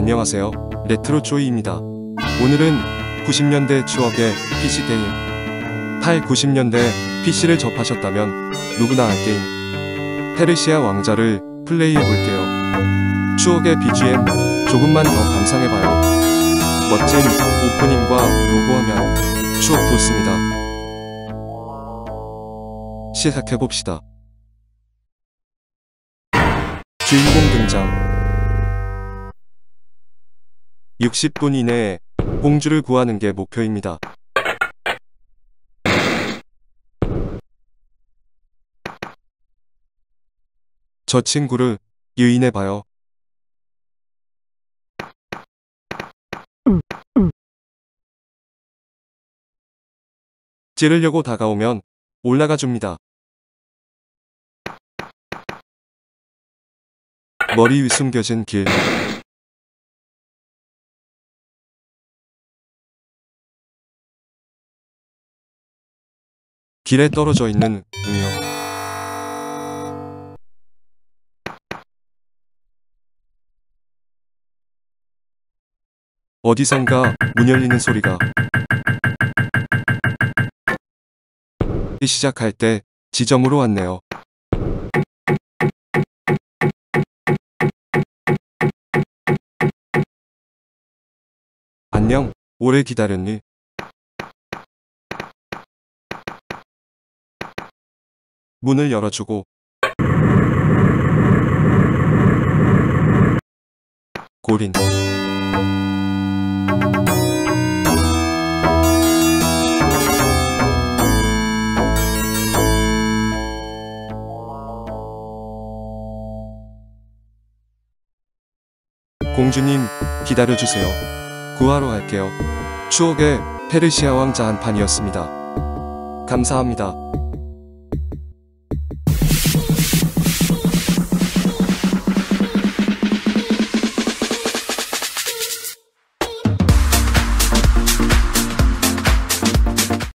안녕하세요. 레트로초이입니다. 오늘은 90년대 추억의 PC게임 90년대 PC를 접하셨다면 누구나 알 게임 페르시아 왕자를 플레이해볼게요. 추억의 BGM 조금만 더 감상해봐요. 멋진 오프닝과 로고화면 추억 돋습니다. 시작해봅시다. 주인공 등장. 60분 이내에 공주를 구하는 게 목표입니다. 저 친구를 유인해봐요. 찌르려고 다가오면 올라가 줍니다. 머리 위 숨겨진 길. 길에 떨어져 있는 음료. 어디선가 문 열리는 소리가. 시작할 때 지점으로 왔네요. 안녕, 오래 기다렸니? 문을 열어주고 고린. 공주님, 기다려주세요. 구하러 갈게요. 추억의 페르시아 왕자 한판이었습니다. 감사합니다.